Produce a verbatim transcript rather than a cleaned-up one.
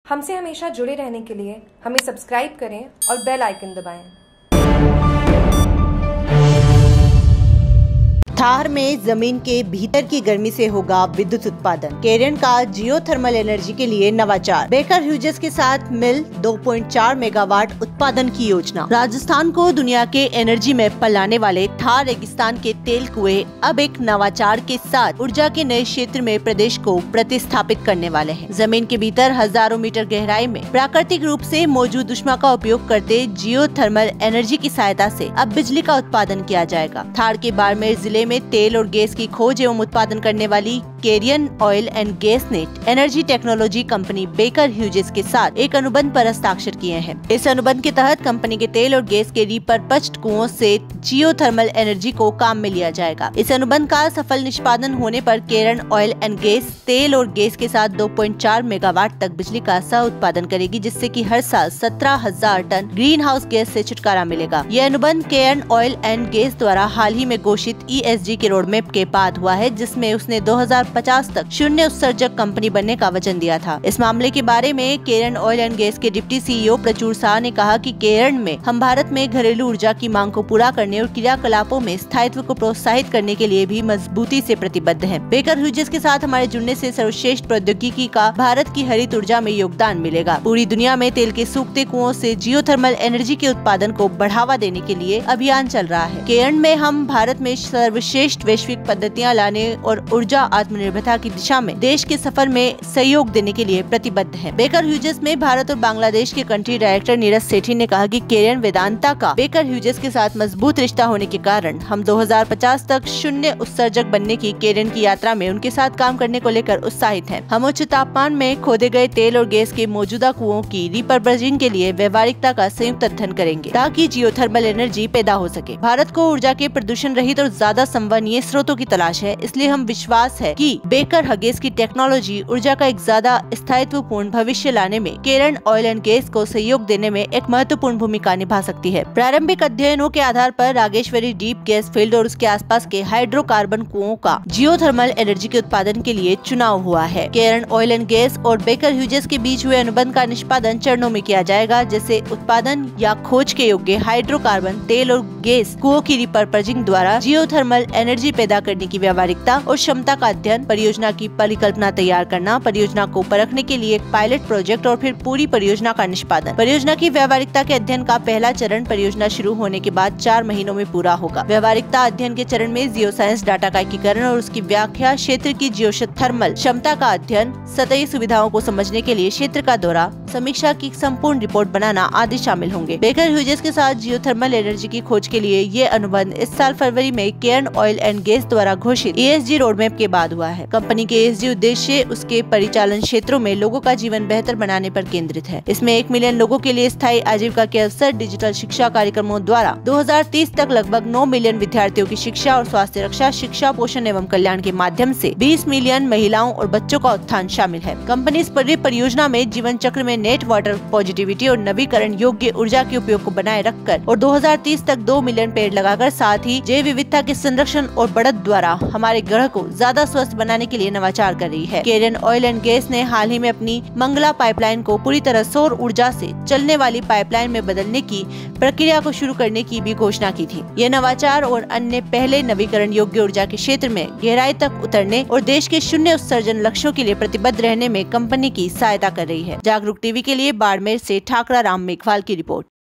हमसे हमेशा जुड़े रहने के लिए हमें सब्सक्राइब करें और बेल आइकन दबाएं। थार में जमीन के भीतर की गर्मी से होगा विद्युत उत्पादन। केरन का जियोथर्मल एनर्जी के लिए नवाचार। बेकर ह्यूजेस के साथ मिल दो पॉइंट चार मेगावाट उत्पादन की योजना। राजस्थान को दुनिया के एनर्जी में पलाने वाले थार रेगिस्तान के तेल कुएं अब एक नवाचार के साथ ऊर्जा के नए क्षेत्र में प्रदेश को प्रतिस्थापित करने वाले हैं। जमीन के भीतर हजारों मीटर गहराई में प्राकृतिक रूप से मौजूद ऊष्मा का उपयोग करते जियोथर्मल एनर्जी की सहायता से अब बिजली का उत्पादन किया जाएगा। थार के बाड़मेर जिले में तेल और गैस की खोज एवं उत्पादन करने वाली केरियन ऑयल एंड गैस ने energy technology company Baker Hughes के साथ एक अनुबंध पर हस्ताक्षर किए हैं। इस अनुबंध के तहत कंपनी के तेल और गैस के रिपर्पच्ड कुओं से जियोथर्मल एनर्जी को काम में लिया जाएगा। इस अनुबंध का सफल निष्पादन होने पर केरन ऑयल एंड गैस तेल और गैस के साथ दो पॉइंट चार मेगावाट तक बिजली का सह उत्पादन करेगी, जिससे कि हर साल सत्रह हजार टन ग्रीन हाउस गैस से छुटकारा मिलेगा। यह अनुबंध केरन ऑयल एंड गैस द्वारा हाल ही में घोषित ई एस जी के रोडमैप के बाद हुआ है, जिसमें उसने दो हजार पचास तक शून्य उत्सर्जक कंपनी बनने का वचन दिया था। इस मामले के बारे में केरन ऑयल एंड गैस के deputy C E O Prachur Shah ने कहा कि केरन में हम भारत में घरेलू ऊर्जा की मांग को पूरा करने और क्रियाकलापों में स्थायित्व को प्रोत्साहित करने के लिए भी मजबूती से प्रतिबद्ध है। बेकर ह्यूजेस के साथ हमारे जुड़ने से सर्वश्रेष्ठ प्रौद्योगिकी का भारत की हरित ऊर्जा में योगदान मिलेगा। पूरी दुनिया में तेल के सूखते कुओं से जियोथर्मल एनर्जी के उत्पादन को बढ़ावा देने के लिए अभियान चल रहा है। केरन में हम भारत में सर्वश्रेष्ठ वैश्विक पद्धतियां लाने और ऊर्जा आत्मनिर्भरता की दिशा में देश के सफर में सहयोग देने के लिए प्रतिबद्ध है। बेकर ह्यूजेस में भारत और बांग्लादेश के कंट्री डायरेक्टर नीरज सेठी ने कहा कि केरन वेदांता का बेकर ह्यूजेस के साथ मजबूत रिश्ता होने के कारण हम दो हजार पचास तक शून्य उत्सर्जक बनने की केरन की यात्रा में उनके साथ काम करने को लेकर उत्साहित हैं। हम उच्च तापमान में खोदे गए तेल और गैस के मौजूदा कुओं की रिपर्पजिंग के लिए व्यवहारिकता का संयुक्त अध्ययन करेंगे ताकि जियोथर्मल एनर्जी पैदा हो सके। भारत को ऊर्जा के प्रदूषण रहित और ज्यादा संवहनीय स्रोतों की तलाश है, इसलिए हम विश्वास है कि बेकर हगेस की टेक्नोलॉजी ऊर्जा का एक ज्यादा स्थायित्वपूर्ण भविष्य लाने में केरन ऑयल एंड गैस को सहयोग देने में एक महत्वपूर्ण भूमिका निभा सकती है। प्रारंभिक अध्ययनों के आधार पर रागेश्वरी डीप गैस फील्ड और उसके आसपास के हाइड्रोकार्बन कुओं का जियोथर्मल एनर्जी के उत्पादन के लिए चुनाव हुआ है। केरन ऑयल एंड गैस और बेकर ह्यूजेस के बीच हुए अनुबंध का निष्पादन चरणों में किया जाएगा, जैसे उत्पादन या खोज के योग्य हाइड्रोकार्बन तेल और गैस कुओं की रिपर्पजिंग द्वारा जियोथर्मल एनर्जी पैदा करने की व्यावहारिकता और क्षमता का अध्ययन, परियोजना की परिकल्पना तैयार करना, परियोजना को परखने के लिए एक पायलट प्रोजेक्ट और फिर पूरी परियोजना का निष्पादन। परियोजना की व्यावहारिकता के अध्ययन का पहला चरण परियोजना शुरू होने के बाद चार महीनों में पूरा होगा। व्यावहारिकता अध्ययन के चरण में जियो साइंस डाटा का एकीकरण और उसकी व्याख्या, क्षेत्र की जियोथर्मल क्षमता का अध्ययन, सतही सुविधाओं को समझने के लिए क्षेत्र का दौरा, समीक्षा की संपूर्ण रिपोर्ट बनाना आदि शामिल होंगे। बेकर ह्यूजेस के साथ जियोथर्मल एनर्जी की खोज के लिए ये अनुबंध इस साल फरवरी में केरन ऑयल एंड गैस द्वारा घोषित ई एस जी रोडमैप के बाद हुआ है। कंपनी के ई एस जी उद्देश्य उसके परिचालन क्षेत्रों में लोगों का जीवन बेहतर बनाने पर केंद्रित है। इसमें एक मिलियन लोगों के लिए स्थायी आजीविका के अवसर, डिजिटल शिक्षा कार्यक्रमों द्वारा दो हजार तीस तक लगभग नौ मिलियन विद्यार्थियों की शिक्षा और स्वास्थ्य रक्षा, शिक्षा, पोषण एवं कल्याण के माध्यम से बीस मिलियन महिलाओं और बच्चों का उत्थान शामिल है। कंपनी इस परियोजना में जीवन चक्र में नेट वाटर पॉजिटिविटी और नवीकरण योग्य ऊर्जा के उपयोग को बनाए रखकर और दो हजार तीस तक दो मिलियन पेड़ लगाकर, साथ ही जैव विविधता के संरक्षण और बढ़त द्वारा हमारे ग्रह को ज्यादा स्वस्थ बनाने के लिए नवाचार कर रही है। केरन ऑयल एंड गैस ने हाल ही में अपनी मंगला पाइपलाइन को पूरी तरह सौर ऊर्जा से चलने वाली पाइपलाइन में बदलने की प्रक्रिया को शुरू करने की भी घोषणा की थी। ये नवाचार और अन्य पहले नवीकरण योग्य ऊर्जा के क्षेत्र में गहराई तक उतरने और देश के शून्य उत्सर्जन लक्ष्यों के लिए प्रतिबद्ध रहने में कंपनी की सहायता कर रही है। जागरूक टीवी के लिए बाड़मेर से ठाकरा राम मेघवाल की रिपोर्ट।